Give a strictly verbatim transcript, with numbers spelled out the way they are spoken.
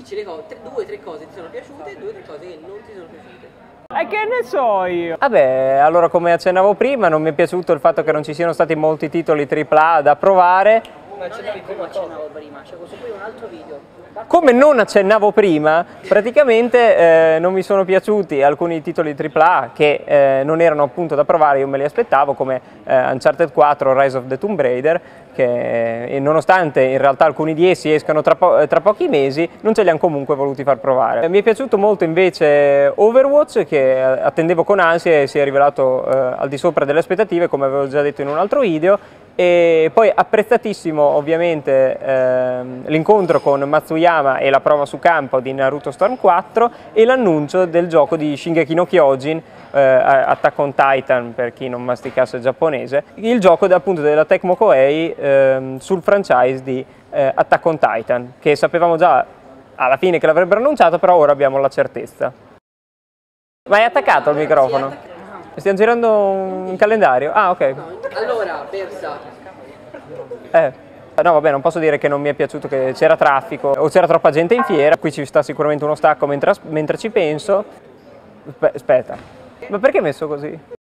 dici le cose, due o tre cose ti sono piaciute e due o tre cose che non ti sono piaciute. E che ne so io? Vabbè, allora come accennavo prima, non mi è piaciuto il fatto che non ci siano stati molti titoli tripla A da provare. Non è come accennavo prima, cioè questo qui è un altro video. Come non accennavo prima, praticamente eh, non mi sono piaciuti alcuni titoli tripla A che eh, non erano appunto da provare, io me li aspettavo, come eh, Uncharted quattro, Rise of the Tomb Raider, che eh, nonostante in realtà alcuni di essi escano tra, po tra pochi mesi, non ce li hanno comunque voluti far provare. Eh, mi è piaciuto molto invece Overwatch, che attendevo con ansia e si è rivelato eh, al di sopra delle aspettative, come avevo già detto in un altro video. E poi apprezzatissimo ovviamente ehm, l'incontro con Matsuyama e la prova su campo di Naruto Storm quattro e l'annuncio del gioco di Shingeki no Kyojin, eh, Attack on Titan per chi non masticasse giapponese, il gioco appunto della Tecmo Koei ehm, sul franchise di eh, Attack on Titan, che sapevamo già alla fine che l'avrebbero annunciato, però ora abbiamo la certezza. Ma è attaccato il microfono? Stiamo girando un calendario? Ah, ok. Allora, Versa. Eh. No, vabbè, non posso dire che non mi è piaciuto che c'era traffico o c'era troppa gente in fiera. Qui ci sta sicuramente uno stacco mentre, mentre ci penso. Aspetta. Ma perché è messo così?